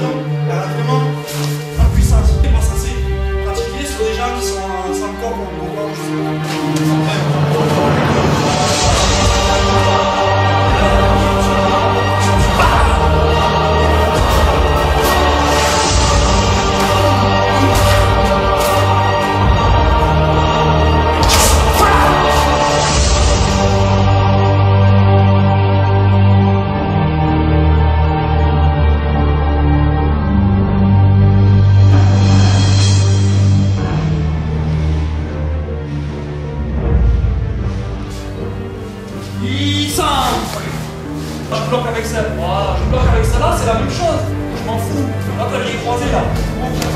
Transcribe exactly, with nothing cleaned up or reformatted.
Elle a vraiment la puissance. Et moi, ça c'est pratiqué sur des gens qui sont en sans corps ou en corps, je sais pas. Je bloque avec ça. Voilà, je bloque avec ça là, c'est la même chose. Je m'en fous. Là, t'as les croisés là.